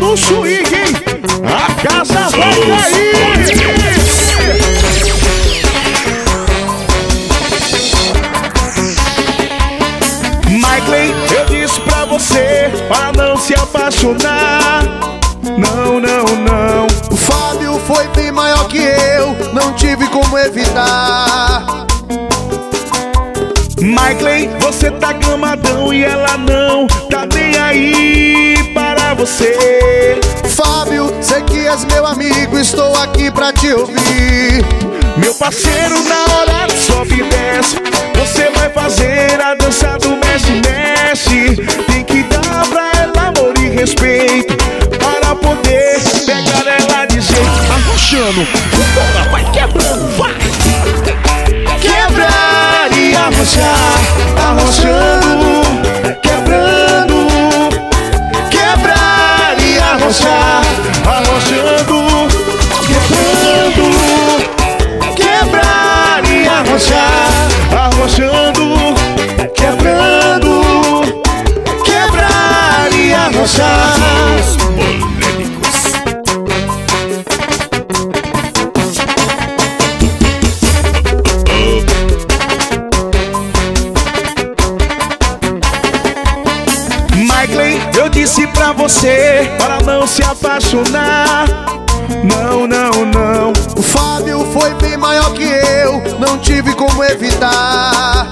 no swing, hein? A casa vai cair. Michael, eu disse pra você para não se apaixonar. Não, não, não. O Fábio foi bem maior que eu, não tive como evitar. Michael, você tá gamadão e ela não tá nem aí para você. Fábio, sei que és meu amigo, estou aqui pra te ouvir. Meu parceiro, na hora do sobe e desce, você vai fazer a dança do mexe-mexe. Tem que dar pra ela amor e respeito para poder pegar ela de jeito. Arrochando, bora, vai quebrando, vai! Quebrar e arrochar, arrochando, quebrando. Quebrar e arrochar, Arrochando, quebrando. Quebrar e arrochar, arrochando, quebrando. Quebrar e arrochar. Michael, eu disse pra você para não se apaixonar. Não, não, não. O Fábio foi bem maior que eu, não tive como evitar.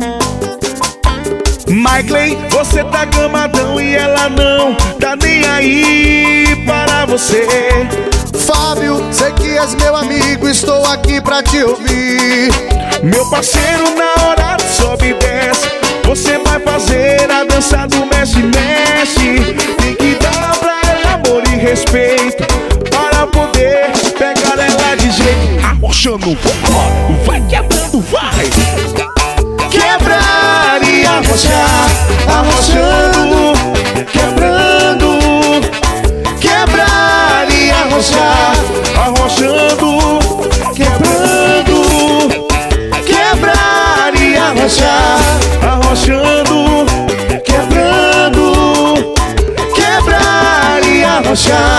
Michael, você tá gamadão e ela não tá nem aí para você. Fábio, sei que és meu amigo, estou aqui pra te ouvir. Meu parceiro, na hora do sobe e desce, você vai fazer a dança do mexe-mexe. Tem que dar pra ela amor e respeito para poder pegar ela de jeito. Arrochando, vai quebrando, vai! Quebrar e arrochar, arrochando, quebrando. Quebrar e arrochar, Arrochando, quebrando. Quebrar e arrochar, arrochando, quebrando. Quebrar e arrochar.